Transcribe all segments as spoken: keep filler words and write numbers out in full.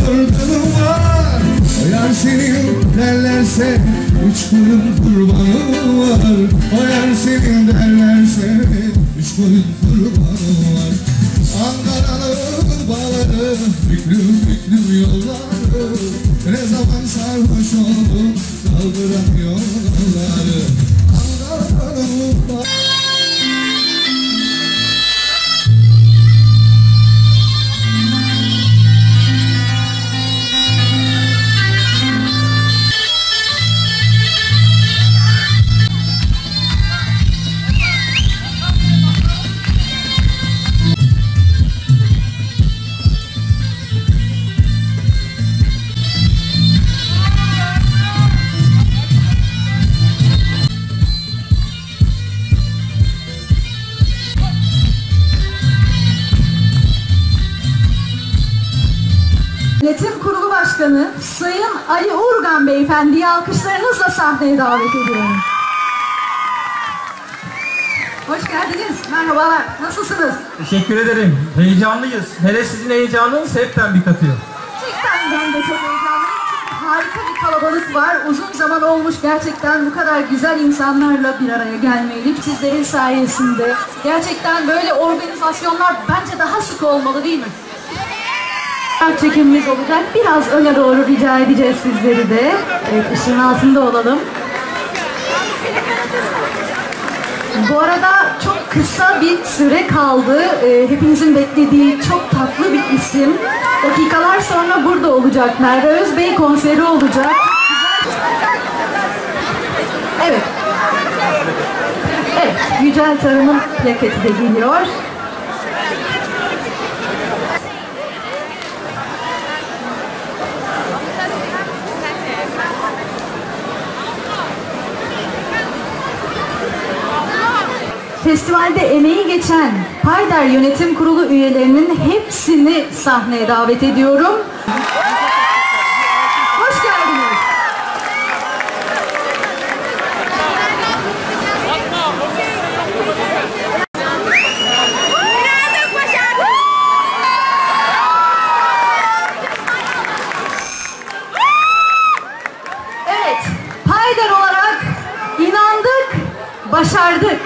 yorganım var. O yar senin derlerse üç koyun kurbanım var. O yar senin derlerse üç koyun kurbanım var. Ankara'nın bağları, büklüm büklüm yolları, ne zaman sarhoş oldum kaldıran yolları. Ankara'nın bağları. Yönetim Kurulu Başkanı Sayın Ali Urgan Beyefendi'yi alkışlarınızla sahneye davet ediyorum. Hoş geldiniz. Merhabalar. Nasılsınız? Teşekkür ederim. Heyecanlıyız. Hele sizin heyecanınız hepten bir katıyor. Gerçekten ben de çok heyecanlıyım. Çünkü harika bir kalabalık var. Uzun zaman olmuş gerçekten bu kadar güzel insanlarla bir araya gelmeyeli. Sizlerin sayesinde. Gerçekten böyle organizasyonlar bence daha sık olmalı değil mi? Çekimimiz olacak. Biraz öne doğru rica edeceğiz sizleri de. Evet, ışığın altında olalım. Bu arada çok kısa bir süre kaldı. Ee, hepinizin beklediği çok tatlı bir isim. Dakikalar sonra burada olacak. Merve Özbey konseri olacak. Evet. Evet, Yücel Tarım'ın plaketi de geliyor. Festivalde emeği geçen Payder Yönetim Kurulu üyelerinin hepsini sahneye davet ediyorum. Hoş geldiniz. Evet, Payder olarak inandık, başardık.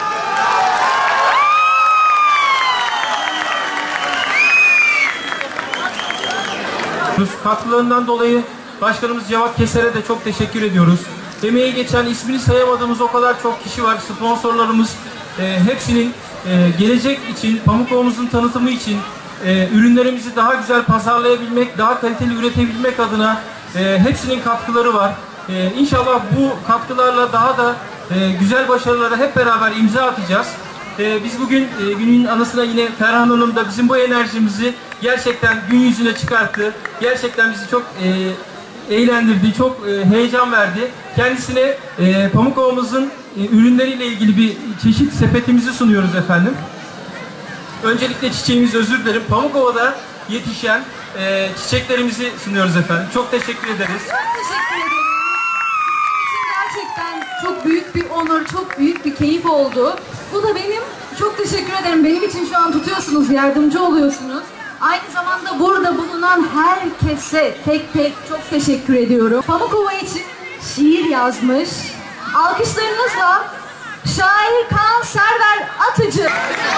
Katkılarından dolayı Başkanımız Cevat Keser'e de çok teşekkür ediyoruz. Emeği geçen, ismini sayamadığımız o kadar çok kişi var. Sponsorlarımız e, hepsinin e, gelecek için, Pamukova'mızın tanıtımı için, e, ürünlerimizi daha güzel pazarlayabilmek, daha kaliteli üretebilmek adına e, hepsinin katkıları var. E, İnşallah bu katkılarla daha da e, güzel başarılara hep beraber imza atacağız. Ee, biz bugün e, günün anısına yine Ferhan Hanım da bizim bu enerjimizi gerçekten gün yüzüne çıkarttı. Gerçekten bizi çok e, eğlendirdi, çok e, heyecan verdi. Kendisine e, Pamukova'mızın e, ürünleriyle ilgili bir çeşit sepetimizi sunuyoruz efendim. Öncelikle çiçeğimiz, özür dilerim, Pamukova'da yetişen e, çiçeklerimizi sunuyoruz efendim. Çok teşekkür ederiz. Çok teşekkür ederim. Gerçekten çok büyük bir onur, çok büyük bir keyif oldu. Bu da benim, çok teşekkür ederim. Benim için şu an tutuyorsunuz, yardımcı oluyorsunuz. Aynı zamanda burada bulunan herkese tek tek çok teşekkür ediyorum. Pamukova için şiir yazmış. Alkışlarınızla şair Kaan Server Atıcı.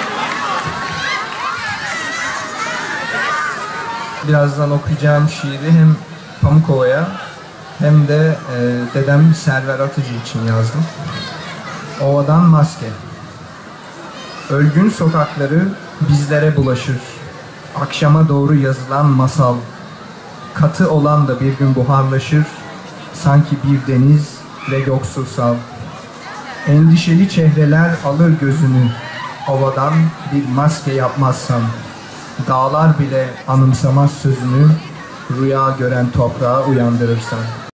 Birazdan okuyacağım şiiri hem Pamukova'ya hem de e, dedem Server Atıcı için yazdım. Ovadan maske. Ölgün sokakları bizlere bulaşır. Akşama doğru yazılan masal. Katı olan da bir gün buharlaşır. Sanki bir deniz ve yoksul sal. Endişeli çehreler alır gözünü. Ovadan bir maske yapmazsam. Dağlar bile anımsamaz sözünü. Rüya gören toprağı uyandırırsan.